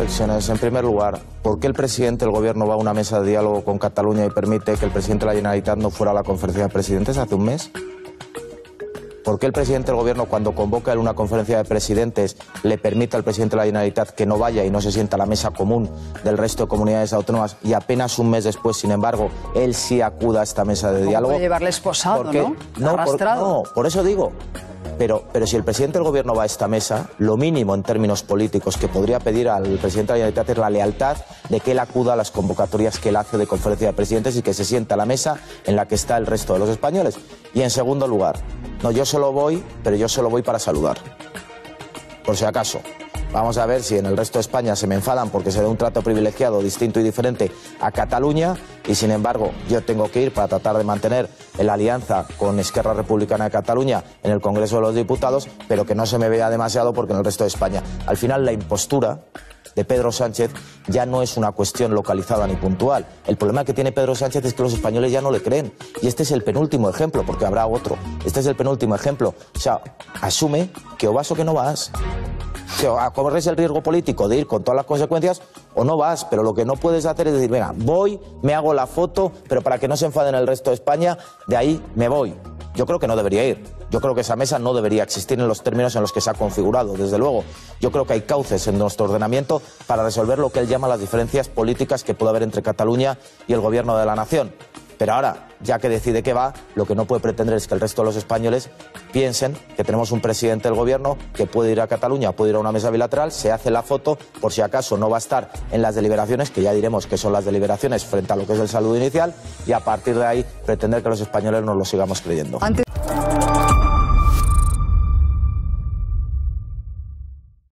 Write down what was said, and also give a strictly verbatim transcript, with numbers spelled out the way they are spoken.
reflexiones. En primer lugar, ¿por qué el presidente del gobierno va a una mesa de diálogo con Cataluña y permite que el presidente de la Generalitat no fuera a la conferencia de presidentes hace un mes? ¿Por qué el presidente del gobierno, cuando convoca en una conferencia de presidentes, le permite al presidente de la Generalitat que no vaya y no se sienta a la mesa común del resto de comunidades autónomas y apenas un mes después, sin embargo, él sí acuda a esta mesa de diálogo? Puede llevarle esposado, ¿Por qué? ¿no? No, Arrastrado. por, no, por eso digo. Pero, pero si el presidente del gobierno va a esta mesa, lo mínimo en términos políticos que podría pedir al presidente de la Generalitat es la lealtad de que él acuda a las convocatorias que él hace de conferencia de presidentes y que se sienta a la mesa en la que está el resto de los españoles. Y en segundo lugar, no, yo solo voy, pero yo solo voy para saludar. Por si acaso. Vamos a ver si en el resto de España se me enfadan porque se da un trato privilegiado, distinto y diferente a Cataluña, y sin embargo yo tengo que ir para tratar de mantener la alianza con Esquerra Republicana de Cataluña en el Congreso de los Diputados, pero que no se me vea demasiado porque en el resto de España. Al final la impostura de Pedro Sánchez ya no es una cuestión localizada ni puntual. El problema que tiene Pedro Sánchez es que los españoles ya no le creen. Y este es el penúltimo ejemplo, porque habrá otro. Este es el penúltimo ejemplo. O sea, asume que o vas o que no vas. Que o corres el riesgo político de ir con todas las consecuencias o no vas, pero lo que no puedes hacer es decir, venga, voy, me hago la foto, pero para que no se enfaden el resto de España, de ahí me voy. Yo creo que no debería ir. Yo creo que esa mesa no debería existir en los términos en los que se ha configurado, desde luego. Yo creo que hay cauces en nuestro ordenamiento para resolver lo que él llama las diferencias políticas que puede haber entre Cataluña y el gobierno de la nación. Pero ahora, ya que decide que va, lo que no puede pretender es que el resto de los españoles piensen que tenemos un presidente del gobierno que puede ir a Cataluña, puede ir a una mesa bilateral, se hace la foto, por si acaso no va a estar en las deliberaciones, que ya diremos que son las deliberaciones frente a lo que es el saludo inicial, y a partir de ahí pretender que los españoles nos lo sigamos creyendo. Antes